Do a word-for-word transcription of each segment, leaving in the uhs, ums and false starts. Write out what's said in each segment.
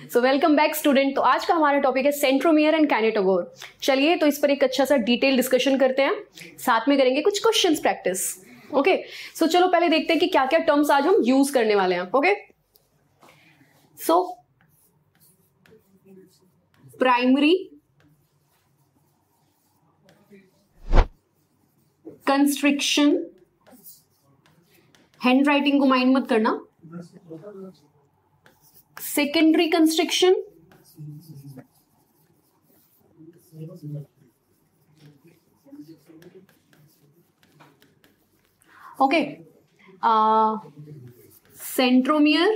So welcome back student. तो आज का हमारा टॉपिक है सेंट्रोमियर एंड काइनेटोकोर। चलिए तो इस पर एक अच्छा सा डिटेल डिस्कशन करते हैं, साथ में करेंगे कुछ क्वेश्चंस प्रैक्टिस। ओके सो चलो पहले देखते हैं कि क्या क्या टर्म्स आज हम यूज करने वाले हैं। Okay so primary constriction, handwriting को माइंड मत करना। Secondary constriction, okay, centromere,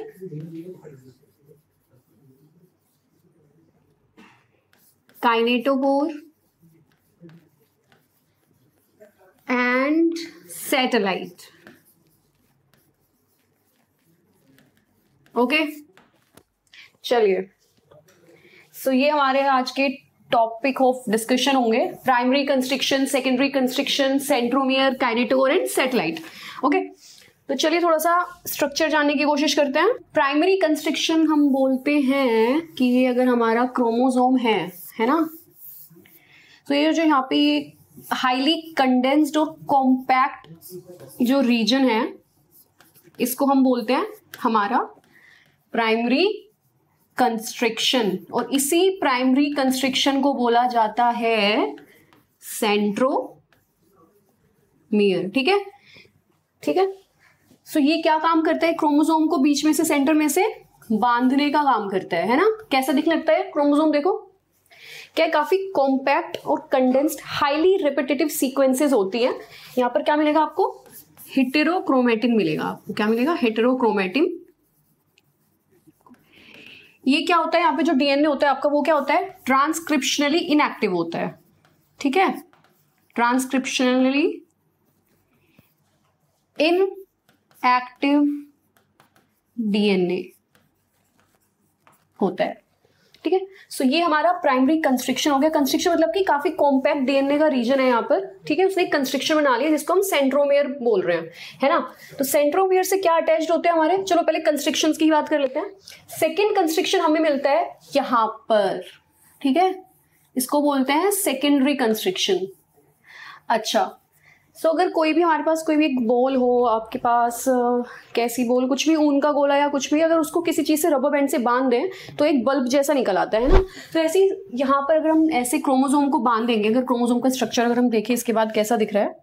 kinetochore and satellite. Okay चलिए सो so, ये हमारे आज के टॉपिक ऑफ डिस्कशन होंगे, primary constriction, secondary constriction, centromere, kinetochore and satellite. Okay तो चलिए थोड़ा सा स्ट्रक्चर जानने की कोशिश करते हैं। प्राइमरी कंस्ट्रिक्शन हम बोलते हैं कि ये अगर हमारा क्रोमोसोम है है ना, तो ये जो यहाँ पे हाईली कंडेंस्ड और कॉम्पैक्ट जो रीजन है इसको हम बोलते हैं हमारा प्राइमरी कंस्ट्रिक्शन, और इसी प्राइमरी कंस्ट्रिक्शन को बोला जाता है सेंट्रोमियर। ठीक है ठीक है सो so, ये क्या काम करता है, क्रोमोसोम को बीच में से सेंटर में से बांधने का काम करता है है ना। कैसा दिखने लगता है क्रोमोसोम, देखो क्या काफी कॉम्पैक्ट और कंडेंस्ड हाईली रिपीटेटिव सीक्वेंसेस होती है। यहां पर क्या मिलेगा आपको, हेटेरोक्रोमेटिन मिलेगा। आपको क्या मिलेगा, हेटेरोक्रोमेटिन। ये क्या होता है, यहाँ पे जो डीएनए होता है आपका वो क्या होता है, ट्रांसक्रिप्शनली इनएक्टिव होता है। ठीक है, ट्रांसक्रिप्शनली इनएक्टिव डीएनए होता है। ठीक है सो ये हमारा प्राइमरी कंस्ट्रिक्शन हो गया। कंस्ट्रिक्शन मतलब कि काफी कॉम्पैक्ट डीएनए का रीजन है यहाँ पर। ठीक है, उसने एक कंस्ट्रिक्शन बना लिया जिसको हम सेंट्रोमियर बोल रहे हैं, है ना। तो सेंट्रोमियर से क्या अटैच्ड होते हैं हमारे, चलो पहले कंस्ट्रिक्शंस की बात कर लेते हैं। सेकेंड कंस्ट्रिक्शन हमें मिलता है यहाँ पर। ठीक है, इसको बोलते हैं सेकेंडरी कंस्ट्रिक्शन। अच्छा सो so, अगर कोई भी हमारे पास कोई भी एक बॉल हो, आपके पास uh, कैसी बॉल, कुछ भी ऊन का गोला या कुछ भी, अगर उसको किसी चीज से रबर बैंड से बांध दें तो एक बल्ब जैसा निकल आता है ना। तो ऐसे ही यहाँ पर अगर हम ऐसे क्रोमोसोम को बांध देंगे, अगर क्रोमोसोम का स्ट्रक्चर अगर हम देखें इसके बाद कैसा दिख रहा है,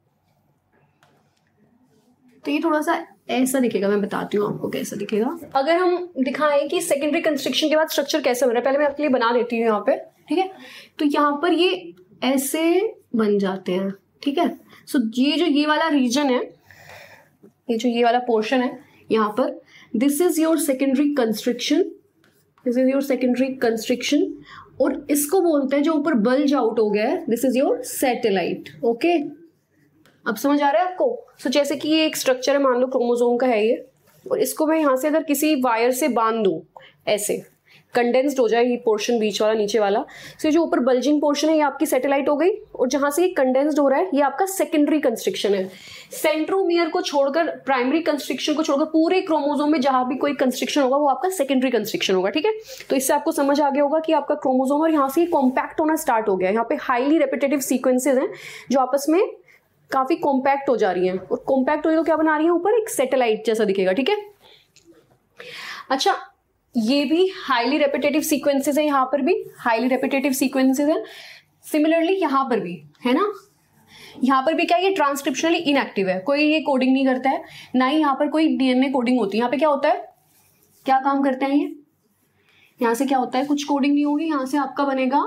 तो ये थोड़ा सा ऐसा दिखेगा। मैं बताती हूँ आपको कैसा दिखेगा। अगर हम दिखाएं कि सेकेंडरी कंस्ट्रक्शन के बाद स्ट्रक्चर कैसा बन रहा है, पहले मैं आपके लिए बना देती हूँ यहाँ पे। ठीक है, तो यहाँ पर ये ऐसे बन जाते हैं। ठीक है सो so, ये जो ये वाला रीजन है, ये जो ये वाला पोर्शन है यहाँ पर, this is your secondary constriction, this is your secondary constriction. और इसको बोलते हैं जो ऊपर बल्ज आउट हो गया है, this is your satellite. Okay अब समझ आ रहा है आपको। सो so, जैसे कि ये एक स्ट्रक्चर है, मान लो क्रोमोसोम का है ये, और इसको मैं यहाँ से अगर किसी वायर से बांध दूं, ऐसे कंडेंस्ड हो जाए ये पोर्शन बीच वाला नीचे वाला, सो जो ऊपर बल्जिंग पोर्शन है ये आपकी सैटेलाइट हो गई, और जहां से ये कंडेंस्ड हो रहा है ये आपका सेकेंडरी कंस्ट्रिक्शन है। सेंट्रोमियर को छोड़कर, प्राइमरी कंस्ट्रिक्शन को छोड़कर पूरे क्रोमोसोम में जहां भी कोई कंस्ट्रिक्शन होगा वो आपका सेकेंडरी कंस्ट्रिक्शन होगा। ठीक है, तो इससे आपको समझ आ गया होगा कि आपका क्रोमोसोम और यहाँ से कॉम्पैक्ट होना स्टार्ट हो गया है। यहाँ पे हाईली रेपिटेटिव सीक्वेंसेज हैं जो आपस में काफी कॉम्पैक्ट हो जा रही हैं, और कॉम्पैक्ट हो तो क्या बना रही है, ऊपर एक सैटेलाइट जैसा दिखेगा। ठीक है, अच्छा ये भी हाईली रेपिटेटिव सीक्वेंसेस है, यहाँ पर भी हाईली रेपिटेटिव सीक्वेंसेस है। सिमिलरली यहाँ पर भी है ना, यहाँ पर भी क्या, ये ट्रांसक्रिप्शनली इनएक्टिव है, कोई ये कोडिंग नहीं करता है, ना ही यहाँ पर कोई डीएनए कोडिंग होती है। यहाँ पे क्या होता है, क्या काम करते हैं ये, यहाँ से क्या होता है, कुछ कोडिंग नहीं होगी, यहाँ से आपका बनेगा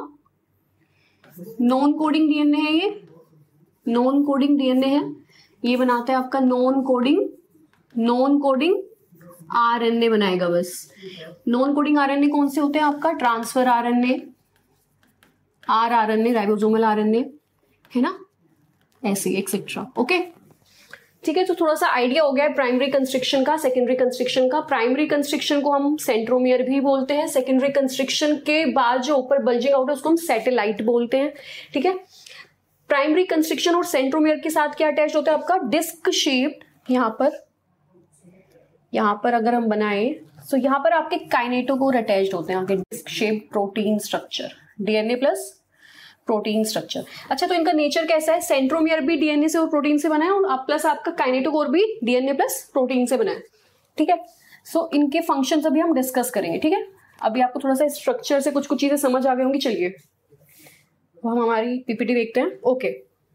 नॉन कोडिंग डीएनए है, ये नॉन कोडिंग डीएनए है, ये बनाता है आपका non coding non coding RNA बनाएगा बस। नॉन कोडिंग आरएनए कौन से होते हैं आपका, transfer RNA, r RNA, ribosomal RNA, है ना, ऐसे एक्सेट्रा। ओके ठीक है, तो थोड़ा सा आइडिया हो गया है प्राइमरी कंस्ट्रिक्शन का, सेकेंडरी कंस्ट्रिक्शन का। प्राइमरी कंस्ट्रिक्शन को हम सेंट्रोमियर भी बोलते हैं, सेकेंडरी कंस्ट्रिक्शन के बाद जो ऊपर बल्जिंग आउट है उसको हम सैटेलाइट बोलते हैं। ठीक है, प्राइमरी कंस्ट्रिक्शन और सेंट्रोमियर के साथ क्या अटैच होता है आपका, डिस्क शेप्ड, यहाँ पर यहाँ पर अगर हम बनाए सो so, यहाँ पर आपके काइनेटोकोर अटैच्ड होते हैं, आपके disc shape protein structure, DNA plus protein structure. अच्छा, तो इनका नेचर कैसा है? सेंट्रोमियर भी डीएनए से और प्रोटीन से बना है, और आप प्लस आपका काइनेटोकोर भी डीएनए प्लस प्रोटीन से बना है, ठीक है। सो so, इनके फंक्शंस अभी हम डिस्कस करेंगे, ठीक है। अभी आपको थोड़ा सा स्ट्रक्चर से कुछ कुछ चीजें समझ आ गई होंगी। चलिए तो हम हमारी पीपीटी देखते हैं। ओके,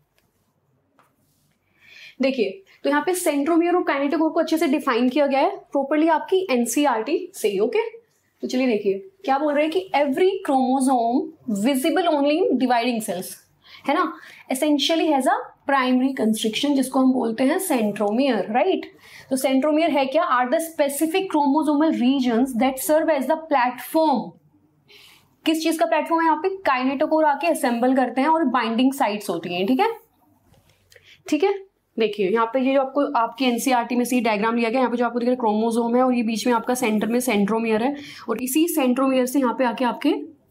देखिए तो यहाँ पे सेंट्रोमियर और काइनेटोकोर को अच्छे से डिफाइन किया गया है प्रॉपर्ली आपकी एनसीईआरटी से ही। ओके, तो चलिए देखिए क्या बोल रहे हैं कि every chromosome visible only in dividing cells, है ना, essentially has a primary constriction, जिसको हम बोलते हैं सेंट्रोमियर, राइट। तो सेंट्रोमियर है क्या? Are the specific chromosomal regions that serve as the platform. किस चीज का प्लेटफॉर्म है? यहाँ पे काइनेटोकोर आके असेंबल करते हैं और बाइंडिंग साइट्स होती हैं, ठीक है, ठीक है। देखिए यहाँ पे ये जो आपको आपकी एनसीईआरटी में सी डायग्राम लिया गया, यहाँ पे जो आपको दिख रहा है क्रोमोसोम है, और ये बीच में आपका सेंटर में सेंट्रोमियर है, और इसी सेंट्रोमियर से यहाँ पे आके आपके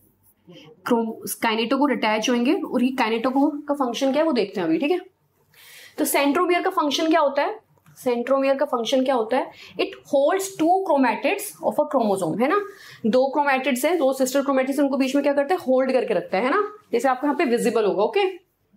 काइनेटोकोर अटैच होंगे, और ये काइनेटोकोर का फंक्शन क्या है वो देखते हैं अभी, ठीक है। तो सेंट्रोमियर का फंक्शन क्या होता है? सेंट्रोमियर का फंक्शन क्या होता है? It holds two chromatids of a chromosome, है ना, दो क्रोमैटिड्स हैं, दो सिस्टर क्रोमैटिड्स, उनको बीच में क्या करता है? होल्ड करके रखता है, है ना, जैसे आपको यहाँ पे विजिबल होगा। ओके,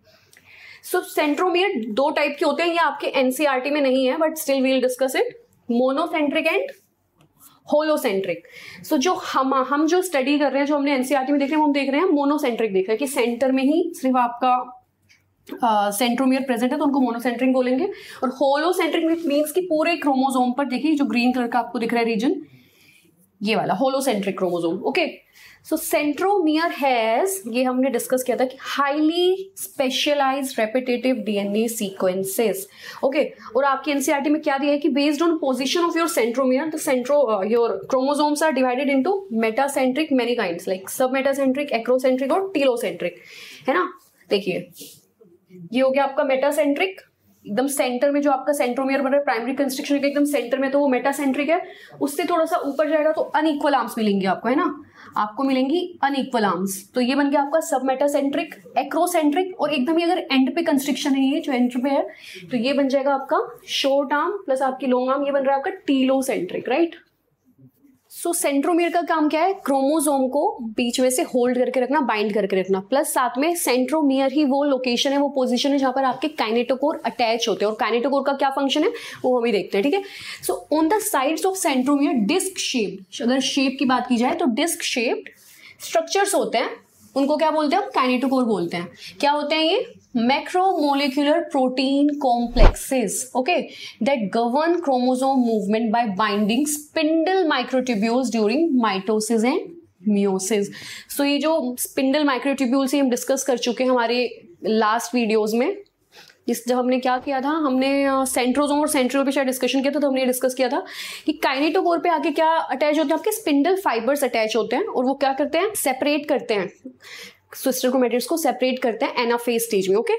सो सेंट्रोमियर दो टाइप के होते हैं, ये आपके एनसीईआरटी में नहीं है, but still we will discuss it, monocentric and holocentric. So जो हम हम जो स्टडी कर रहे हैं, जो हमने एनसीईआरटी में देख रहे हैं, हम देख रहे हैं मोनोसेंट्रिक देख रहे हैं कि सेंटर में ही सिर्फ आपका सेंट्रोमियर uh, प्रेजेंट है, तो उनको मोनोसेंट्रिक बोलेंगे। और होलोसेंट्रिक मीन्स कि पूरे क्रोमोसोम पर, देखिए जो ग्रीन कलर का आपको दिख रहा है रीजन, ये वाला holocentric chromosome. Okay, so centromere has, ये हमने डिस्कस किया था कि highly specialised repetitive DNA sequences. Okay, और आपकी एनसीईआरटी में क्या दिया है कि based on position of your centromere, the centro your chromosomes are divided into metacentric many kinds, like submetacentric, acrocentric और टीलोसेंट्रिक, है ना। देखिए ये हो गया आपका मेटासेंट्रिक, एकदम सेंटर में जो आपका सेंट्रोमियर बन रहा है, प्राइमरी कंस्ट्रक्शन के एकदम सेंटर में, तो वो मेटासेंट्रिक है। उससे थोड़ा सा ऊपर जाएगा तो अनइक्वल आर्म्स मिलेंगे आपको, है ना, आपको मिलेंगी अनइक्वल आर्म्स, तो ये बन गया आपका सब मेटासेंट्रिक, एक्रोसेंट्रिक, और एकदम ही अगर एंड पे कंस्ट्रक्शन है, ये जो एंड पे है, तो ये बन जाएगा आपका शॉर्ट आर्म प्लस आपकी लॉन्ग आर्म, ये बन रहा है आपका टीलोसेंट्रिक, राइट। सो सेंट्रोमियर का काम क्या है? क्रोमोसोम को बीच में से होल्ड करके रखना, बाइंड करके रखना, प्लस साथ में सेंट्रोमियर ही वो लोकेशन है, वो पोजीशन है जहां पर आपके काइनेटोकोर अटैच होते हैं, और काइनेटोकोर का क्या फंक्शन है वो हम ही देखते हैं, ठीक है। So on the sides of centromere disc shaped, अगर शेप की बात की जाए तो डिस्क शेप्ड स्ट्रक्चर्स होते हैं, उनको क्या बोलते हैं? काइनेटोकोर बोलते हैं। क्या होते हैं ये? Macromolecular protein complexes, okay, that govern chromosome movement by binding spindle microtubules during mitosis and meiosis. So ये जो स्पिंडल माइक्रोट्यूब्यूल्स हम डिस्कस कर चुके हैं हमारे लास्ट वीडियोस में, जिस जब हमने क्या किया था, हमने सेंट्रोसोम और सेंट्रियोल पे शायद डिस्कशन किया था, तो हमने डिस्कस किया था कि काइनेटोकोर पे आके क्या अटैच होते हैं? आपके स्पिंडल फाइबर्स अटैच होते हैं, और वो क्या करते हैं? सेपरेट करते हैं, सिस्टर क्रोमैटिड्स को सेपरेट करते हैं एनाफेज स्टेज में। Okay,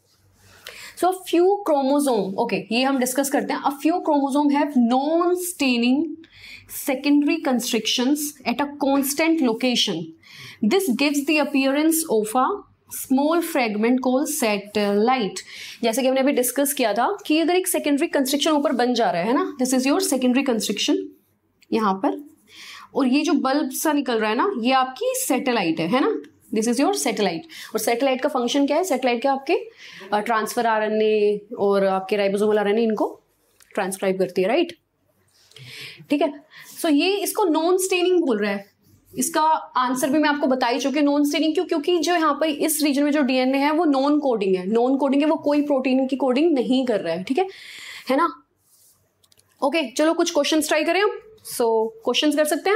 so a few chromosome, okay ये हम डिस्कस करते हैं। A few chromosome have non staining secondary constrictions at a constant location. This gives the appearance of a small fragment called satellite. जैसे कि हमने अभी discuss किया था कि अगर एक सेकेंडरी कंस्ट्रक्शन ऊपर बन जा रहा है ना, this is your secondary construction यहाँ पर, और ये जो बल्ब सा निकल रहा है ना, ये आपकी सैटेलाइट है, है ना, दिस इज योर सैटेलाइट। और सैटेलाइट का फंक्शन क्या है? सैटेलाइट क्या आपके ट्रांसफर आरएनए और आपके राइबोसोमल आरएनए इनको ट्रांसक्राइब करती है, राइट, ठीक है। सो so, ये इसको नॉन स्टेनिंग बोल रहा है। इसका आंसर भी मैं आपको बता ही चुकी हूँ, नॉन स्टेनिंग क्यों? क्योंकि जो यहाँ पर इस रीजन में जो डीएनए है वो नॉन कोडिंग है, नॉन कोडिंग है, वो कोई प्रोटीन की कोडिंग नहीं कर रहा है, ठीक है, है ना। ओके okay, चलो कुछ क्वेश्चंस ट्राई करें हम। सो क्वेश्चंस कर सकते हैं।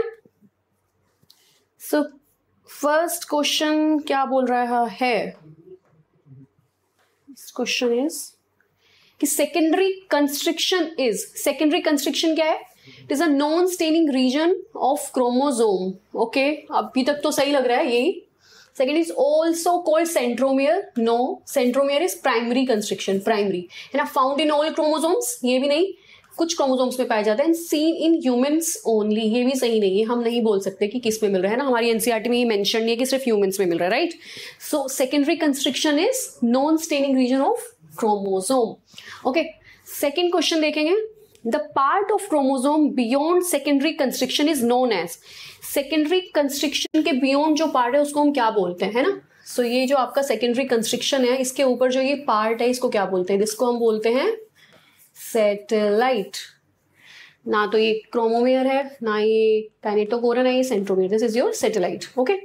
सो फर्स्ट क्वेश्चन क्या बोल रहा है? क्वेश्चन इज कि secondary construction is, secondary construction क्या है? It is a non staining region of chromosome. Okay, अभी तक तो सही लग रहा है यही। Second is also called centromere. No, centromere is primary construction, primary है ना, फाउंड इन ऑल क्रोमोसोम्स, ये भी नहीं, कुछ क्रोमोसोम्स में पाया जाता है, and seen in humans only, ये भी सही नहीं है, हम नहीं बोल सकते कि किस में मिल रहा है ना, हमारी एनसीईआरटी में ये मेंशन नहीं है कि सिर्फ ह्यूमंस में मिल रहा है, right. So secondary construction is non staining region of chromosome. Okay, second question देखेंगे। The part of chromosome beyond secondary constriction is known as, secondary constriction के बियॉन्ड जो पार्ट है उसको हम क्या बोलते हैं, है ना। सो so, ये जो आपका सेकेंडरी कंस्ट्रिक्शन है, इसके ऊपर जो ये पार्ट है इसको क्या बोलते हैं, इसको हम बोलते हैं सैटेलाइट। ना तो ये क्रोमोमेयर है, ना ये काइनेटोकोर है, ना ये centromere, this is your satellite. Okay,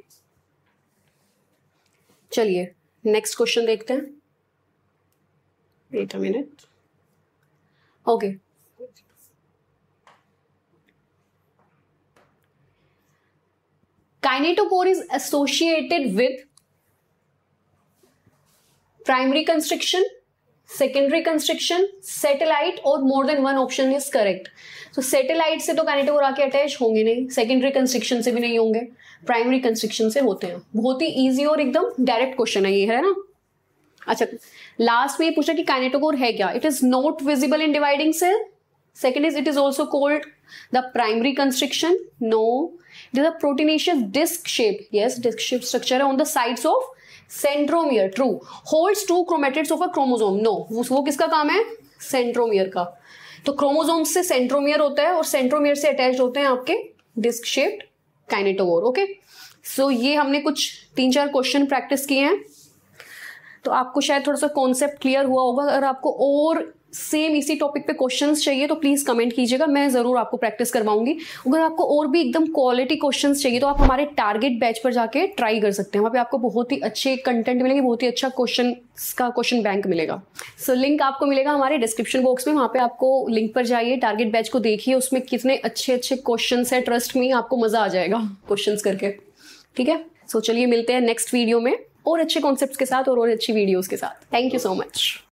चलिए नेक्स्ट क्वेश्चन देखते हैं। Wait a minute. Okay, kinetochore is associated with primary constriction, secondary constriction, satellite और more than one option is correct. तो सैटेलाइट से तो काइनेटोकोर आके अटैच होंगे नहीं, सेकेंडरी कंस्ट्रिक्शन से भी नहीं होंगे, प्राइमरी कंस्ट्रिक्शन से होते हैं। बहुत ही इजी और एकदम डायरेक्ट क्वेश्चन है ये, है ना। अच्छा, लास्ट में ये पूछा कि काइनेटोकोर है क्या। It is not visible in dividing cell. Second is it is also called the primary constriction. No, it is a proteinaceous disc shape, yes disc shape structure है on the sides of centromere, true. Holds two chromatids of a chromosome, no, वो किसका काम है, centromere का। तो chromosome से centromere होता है और सेंट्रोमियर से अटैच होते हैं आपके disc shaped kinetochore. Okay, so ये हमने कुछ तीन चार क्वेश्चन प्रैक्टिस किए हैं, तो आपको शायद थोड़ा सा कॉन्सेप्ट क्लियर हुआ होगा। अगर आपको और सेम इसी टॉपिक पे क्वेश्चंस चाहिए तो प्लीज कमेंट कीजिएगा, मैं जरूर आपको प्रैक्टिस करवाऊंगी। अगर आपको और भी एकदम क्वालिटी क्वेश्चंस चाहिए तो आप हमारे टारगेट बैच पर जाके ट्राई कर सकते हैं, वहाँ पे आपको बहुत ही अच्छे कंटेंट मिलेंगे, बहुत ही अच्छा क्वेश्चन का क्वेश्चन बैंक मिलेगा। सो so, लिंक आपको मिलेगा हमारे डिस्क्रिप्शन बॉक्स में, वहाँ पे आपको लिंक पर जाइए, टारगेट बैच को देखिए, उसमें कितने अच्छे अच्छे क्वेश्चन है, ट्रस्ट में आपको मजा आ जाएगा क्वेश्चन करके, ठीक है। सो so, चलिए मिलते हैं नेक्स्ट वीडियो में और अच्छे कॉन्सेप्ट्स के साथ और, और अच्छी वीडियोस के साथ। Thank you so much.